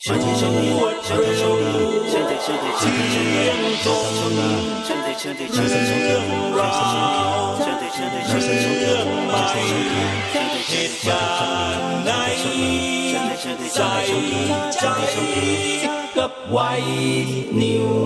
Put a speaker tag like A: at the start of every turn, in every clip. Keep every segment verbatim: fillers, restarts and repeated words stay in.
A: 生活中，现在现在现在中，现在现在现在中绕，现在现在现在中ไปเหตุการณ์ไหนใส่ใจกับไวนิว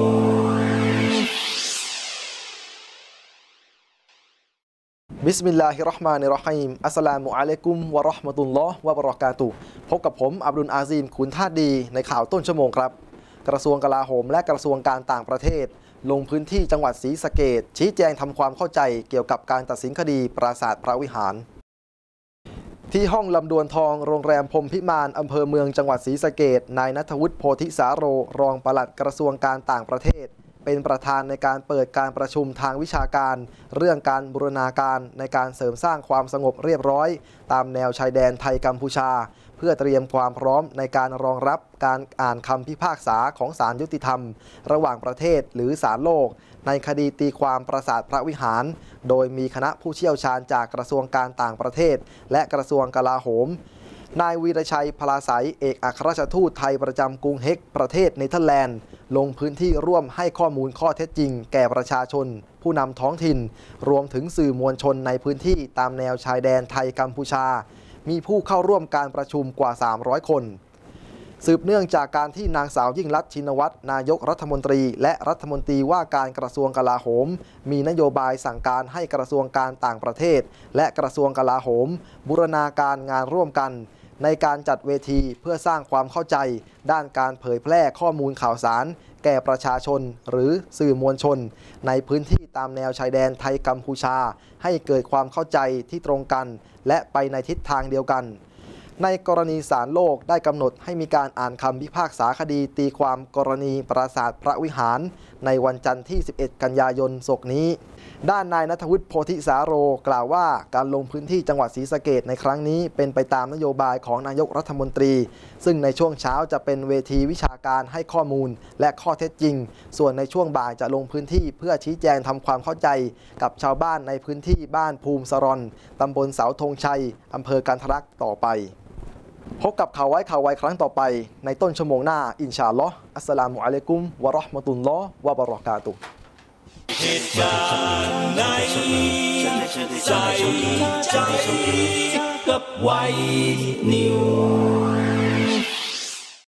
B: บิสมิลลาฮิรเราะห์มานิรเราะฮีมอัสสลามุอะลัยกุมวะเราะห์มะตุลลอฮ์วะบะเราะกาตุฮ์พบกับผมอับดุลอาซีมขุนทาสดีในข่าวต้นชั่วโมงครับกระทรวงกลาโหมและกระทรวงการต่างประเทศลงพื้นที่จังหวัดศรีสะเกษชี้แจงทำความเข้าใจเกี่ยวกับการตัดสินคดีปราสาทพระวิหารที่ห้องลำดวนทองโรงแรมพรหมพิมานอำเภอเมืองจังหวัดศรีสะเกษนายณัฐวุฒิโพธิสาโรรองปลัดกระทรวงการต่างประเทศเป็นประธานในการเปิดการประชุมทางวิชาการเรื่องการบูรณาการในการเสริมสร้างความสงบเรียบร้อยตามแนวชายแดนไทยกัมพูชาเพื่อเตรียมความพร้อมในการรองรับการอ่านคำพิพากษาของศาลยุติธรรมระหว่างประเทศหรือศาลโลกในคดีตีความปราสาทพระวิหารโดยมีคณะผู้เชี่ยวชาญจากกระทรวงการต่างประเทศและกระทรวงกลาโหมนายวีรชัยพลาไสเอกอัครราชทูตไทยประจำกรุงเฮกประเทศเนเธอร์แลนด์ลงพื้นที่ร่วมให้ข้อมูลข้อเท็จจริงแก่ประชาชนผู้นำท้องถิ่นรวมถึงสื่อมวลชนในพื้นที่ตามแนวชายแดนไทยกัมพูชามีผู้เข้าร่วมการประชุมกว่าสามร้อยคนสืบเนื่องจากการที่นางสาวยิ่งลักษณ์ชินวัตรนายกรัฐมนตรีและรัฐมนตรีว่าการกระทรวงกลาโหมมีนโยบายสั่งการให้กระทรวงการต่างประเทศและกระทรวงกลาโหมบูรณาการงานร่วมกันในการจัดเวทีเพื่อสร้างความเข้าใจด้านการเผยแพร่ข้อมูลข่าวสารแก่ประชาชนหรือสื่อมวลชนในพื้นที่ตามแนวชายแดนไทยกัมพูชาให้เกิดความเข้าใจที่ตรงกันและไปในทิศทางเดียวกันในกรณีศาลโลกได้กำหนดให้มีการอ่านคำพิพากษาคดีตีความกรณีปราสาทพระวิหารในวันจันทร์ที่สิบเอ็ดกันยายนศกนี้ด้านนายณัฐวุฒิโพธิสาโรกล่าวว่าการลงพื้นที่จังหวัดศรีสะเกษในครั้งนี้เป็นไปตามนโยบายของนายกรัฐมนตรีซึ่งในช่วงเช้าจะเป็นเวทีวิชาการให้ข้อมูลและข้อเท็จจริงส่วนในช่วงบ่ายจะลงพื้นที่เพื่อชี้แจงทำความเข้าใจกับชาวบ้านในพื้นที่บ้านภูมิสรอนตำบลเสาธงชัยอำเภอกันทรลักษณ์ต่อไปพบกับข่าวไว้ข่าวไวครั้งต่อไปในต้นชั่วโมงหน้าอินชาอัลลอฮ์อัสสลามุอะลัยกุมวะเราะห์มะตุลลอฮ์วะบะเราะกาตุฮ์
A: เหตุการณ์ไหนใส่ใจกับไวนิว